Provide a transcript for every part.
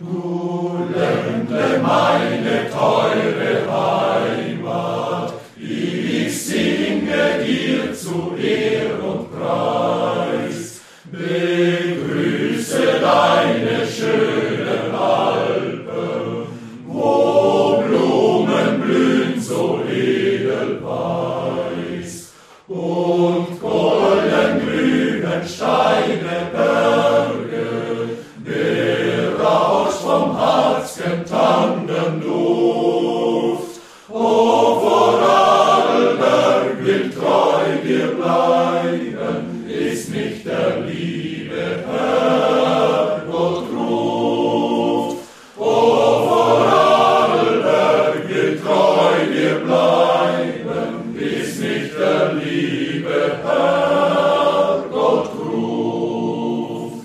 Du Ländle, meine teure Heimat, ich singe dir zu Ehr und Preis. Begrüße deine schönen Alpen, wo Blumen blühen so edelweiß, und golden grünen Steine Berge, berauscht vom harzigen Tannenduft. O Vorarlberg will treu dir bleiben, ist nicht der liebe Herrgott ruft. O Vorarlberg will treu dir bleiben, ist nicht der liebe Herrgott ruft.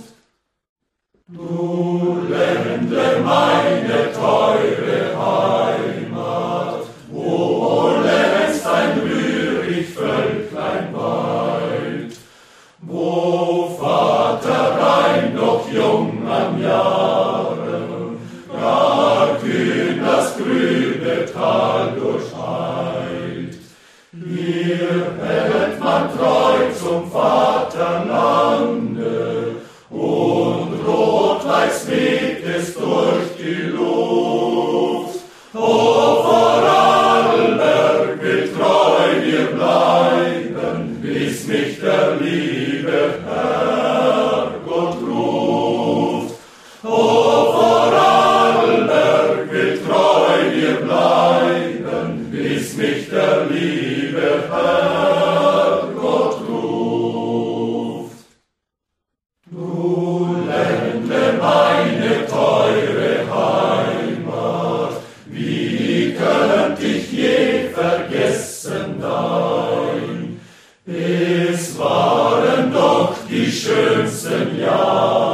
Du Ländle, meine teure Heimat, wo längst ein rührig Völklein weilt, wo Vaterrhein noch jung an Jahren gar kühn das grüne Tal durcheilt. Hier hält man treu zum Vaterlande, und rot-weiß weht es durch die Luft. O Vorarlberg will treu dir bleiben, bis mich der liebe Herrgott ruft. O Vorarlberg will treu dir bleiben, bis mich der liebe Herrgott ruft. Du Ländle, meine teure Heimat, wie könnt ich je vergessen dein? Es waren doch die schönsten Jahre.